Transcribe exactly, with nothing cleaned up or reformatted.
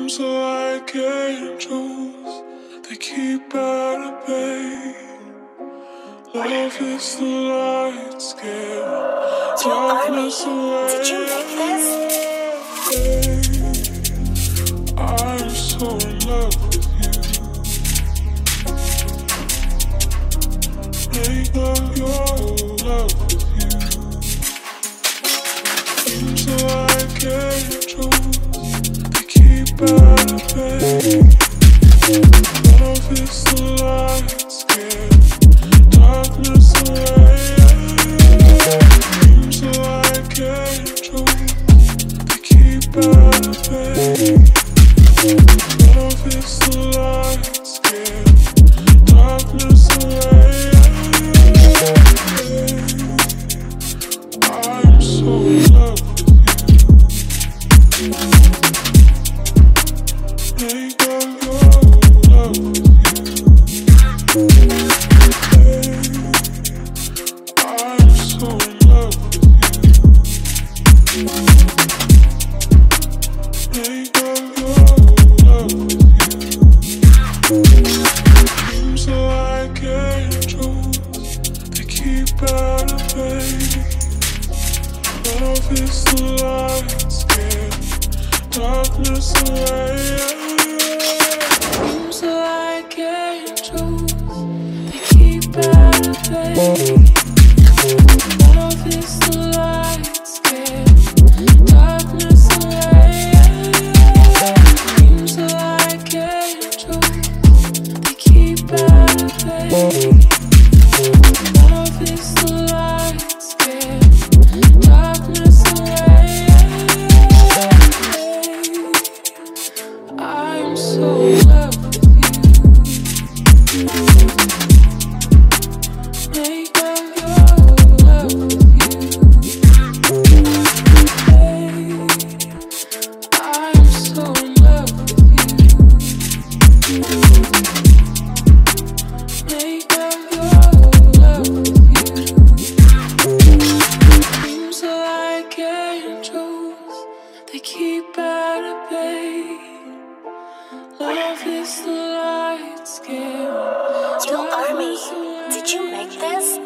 Seems like angels, they keep at bay. Love is the light skin, darkness away. Did you make this? I'm so in love with you. Make love your love with you. Seems like angels, they keep at bay. Love is the light skin, darkness away. Seems like angels, they keep at bay. Love is the light skin, darkness away. I'm so in love with you. Make love your love with you. I'm so in love with you. Make love your love with you. Seems like angels, they keep at bay. Love is the light skin, darkness away. Seems like angels, they keep at bay. Love is the light skin, darkness away. Seems like angels, they keep at bay. Love is the light skin, darkness away. I'm so in love with you. Make love your love with you. I'm so in love with you. Make love your love with you. Seems like angels, they keep at bay. Love is the light skin. Yo, ARMIE, did you make this?